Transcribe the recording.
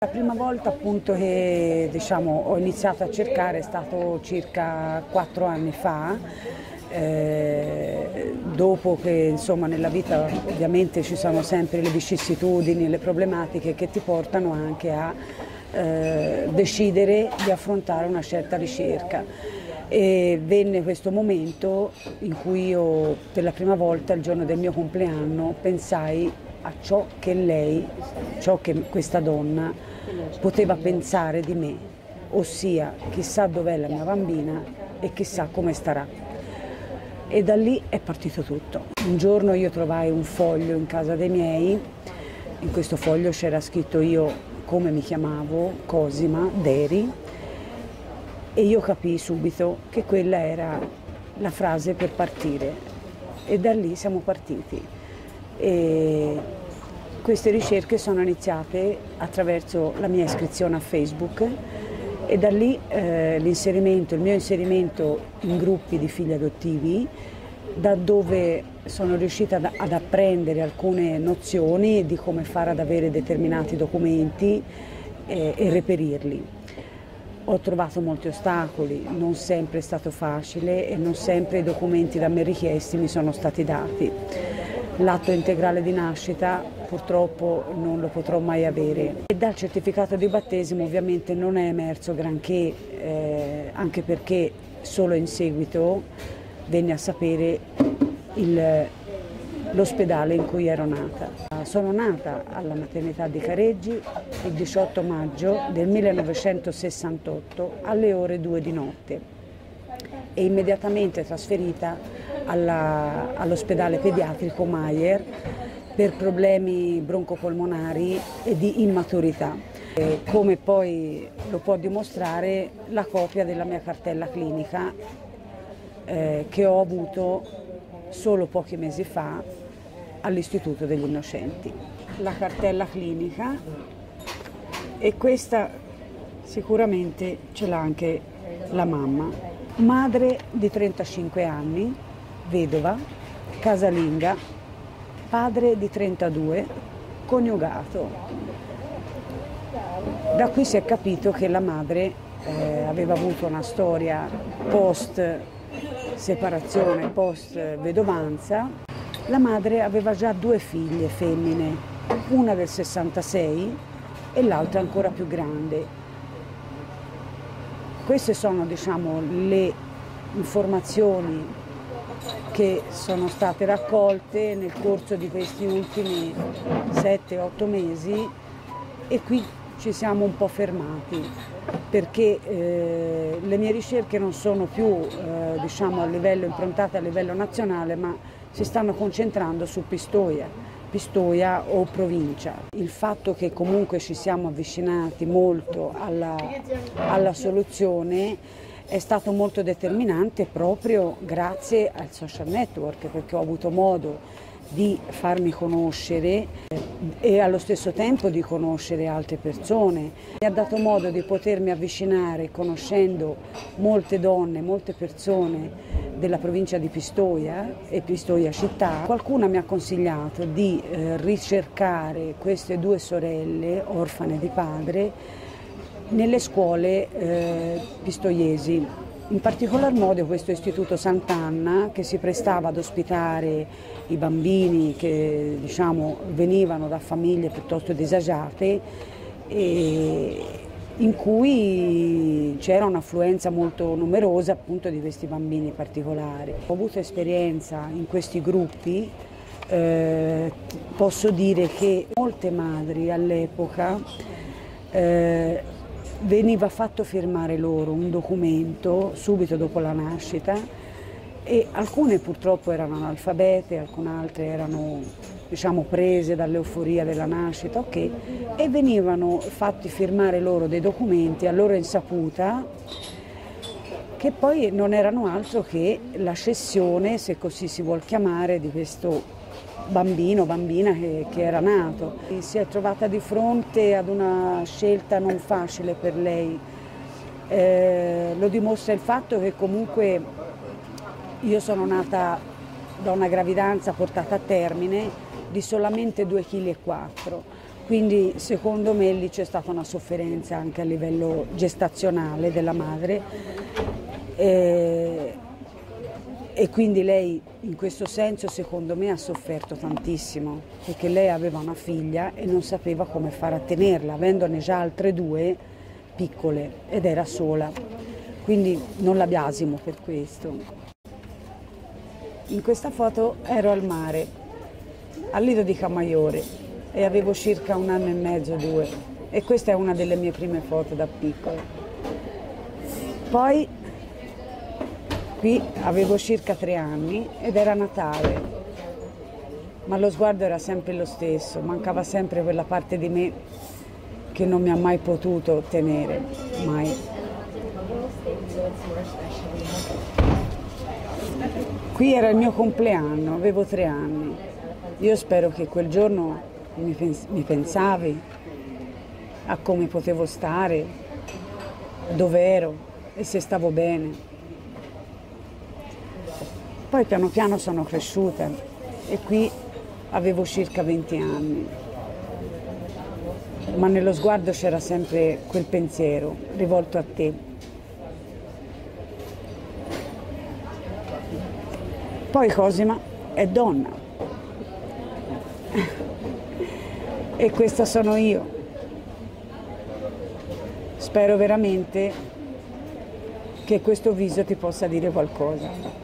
La prima volta appunto che ho iniziato a cercare è stato circa 4 anni fa, dopo che insomma nella vita ovviamente ci sono sempre le vicissitudini, le problematiche che ti portano anche a decidere di affrontare una certa ricerca. E venne questo momento in cui io per la prima volta, il giorno del mio compleanno, pensai a ciò che questa donna poteva pensare di me, ossia chissà dov'è la mia bambina e chissà come starà. E da lì è partito tutto. Un giorno io trovai un foglio in casa dei miei, in questo foglio c'era scritto io come mi chiamavo, Cosima Deri, e io capii subito che quella era la frase per partire e da lì siamo partiti. E queste ricerche sono iniziate attraverso la mia iscrizione a Facebook e da lì il mio inserimento in gruppi di figli adottivi, da dove sono riuscita ad apprendere alcune nozioni di come fare ad avere determinati documenti e reperirli. Ho trovato molti ostacoli, non sempre è stato facile e non sempre i documenti da me richiesti mi sono stati dati. L'atto integrale di nascita purtroppo non lo potrò mai avere. E dal certificato di battesimo ovviamente non è emerso granché, anche perché solo in seguito venne a sapere l'ospedale in cui ero nata. Sono nata alla maternità di Careggi il 18 maggio del 1968 alle ore 2 di notte e immediatamente trasferita all'ospedale pediatrico Mayer per problemi broncopolmonari e di immaturità. Come poi lo può dimostrare la copia della mia cartella clinica che ho avuto solo pochi mesi fa all'Istituto degli Innocenti. La cartella clinica, e questa sicuramente ce l'ha anche la mamma. Madre di 35 anni, vedova, casalinga, padre di 32, coniugato. Da qui si è capito che la madre aveva avuto una storia post separazione, post vedovanza. La madre aveva già 2 figlie femmine, una del 66 e l'altra ancora più grande. Queste sono, le informazioni che sono state raccolte nel corso di questi ultimi 7-8 mesi e qui ci siamo un po' fermati perché le mie ricerche non sono più improntate a livello nazionale, ma si stanno concentrando su Pistoia o provincia. Il fatto che comunque ci siamo avvicinati molto alla soluzione è stato molto determinante proprio grazie al social network, perché ho avuto modo di farmi conoscere e allo stesso tempo di conoscere altre persone. Mi ha dato modo di potermi avvicinare conoscendo molte donne, molte persone della provincia di Pistoia e Pistoia città. Qualcuno mi ha consigliato di ricercare queste 2 sorelle orfane di padre nelle scuole pistoiesi. In particolar modo questo istituto Sant'Anna, che si prestava ad ospitare i bambini che venivano da famiglie piuttosto disagiate e in cui c'era un'affluenza molto numerosa appunto di questi bambini particolari. Ho avuto esperienza in questi gruppi, posso dire che molte madri all'epoca veniva fatto firmare loro un documento subito dopo la nascita e alcune purtroppo erano analfabete, alcune altre erano prese dall'euforia della nascita, e venivano fatti firmare loro dei documenti a loro insaputa che poi non erano altro che la cessione, se così si vuol chiamare, di questo bambino, bambina che era nato. Si è trovata di fronte ad una scelta non facile per lei. Lo dimostra il fatto che comunque io sono nata da una gravidanza portata a termine di solamente 2,4 kg. Quindi secondo me lì c'è stata una sofferenza anche a livello gestazionale della madre e quindi lei in questo senso secondo me ha sofferto tantissimo, perché lei aveva una figlia e non sapeva come fare a tenerla, avendone già altre due piccole ed era sola, quindi non la biasimo per questo. In questa foto ero al mare, al Lido di Camaiore, e avevo circa 1 anno e mezzo, 2, e questa è una delle mie prime foto da piccola. Poi qui avevo circa 3 anni ed era Natale, ma lo sguardo era sempre lo stesso, mancava sempre quella parte di me che non mi ha mai potuto tenere, mai. Qui era il mio compleanno, avevo 3 anni. Io spero che quel giorno mi pensavi a come potevo stare, dove ero e se stavo bene. Poi piano piano sono cresciuta e qui avevo circa 20 anni, ma nello sguardo c'era sempre quel pensiero rivolto a te. Poi Cosima è donna e questa sono io. Spero veramente che questo viso ti possa dire qualcosa.